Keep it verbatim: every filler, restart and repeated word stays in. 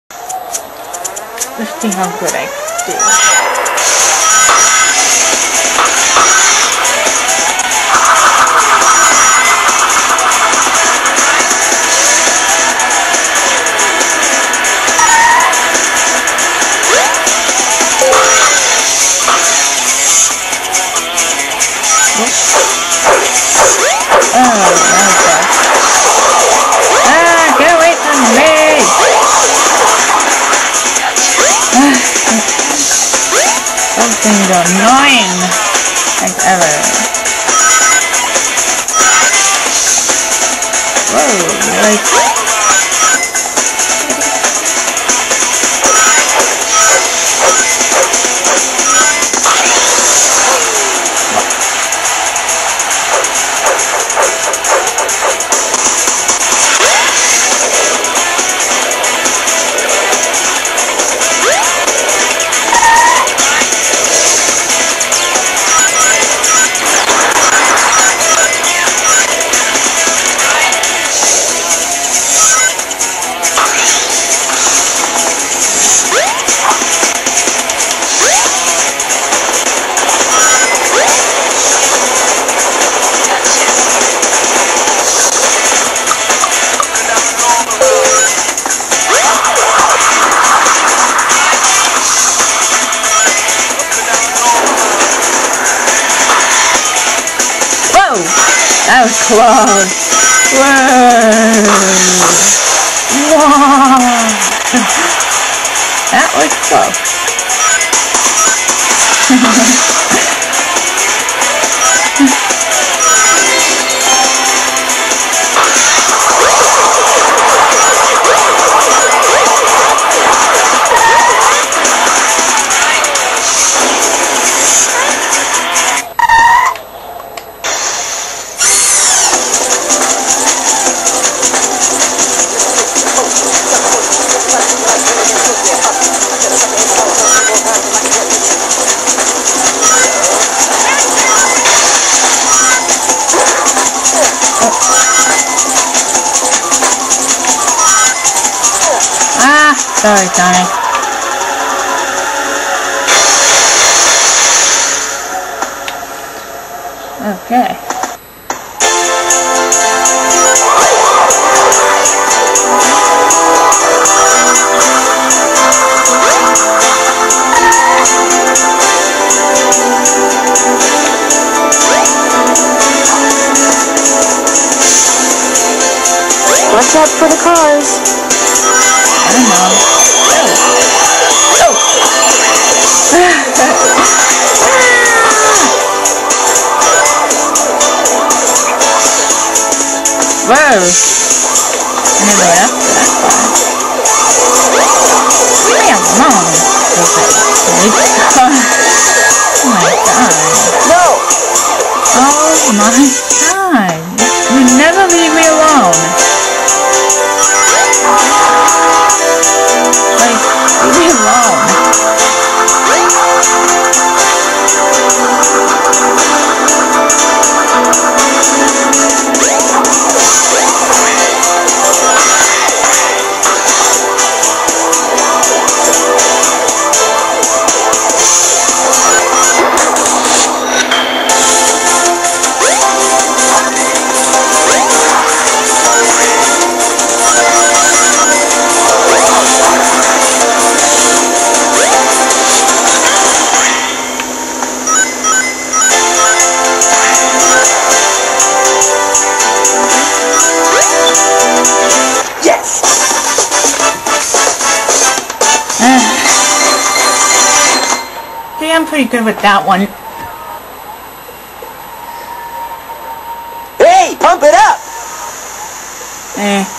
Let's see how good I do. Oh, okay. Ah, get away from me! Those things are annoying as ever. Whoa, really? That was close. Whoa. Whoa. That was close. Sorry, Sonic. Okay. Watch out for the cars. I don't know. Oh. Whoa! I never went up to that far. Leave me alone! Okay. Oh my god. No! Oh my god. You never leave me alone. Like, leave me alone. See, I'm pretty good with that one. Hey, pump it up! Eh.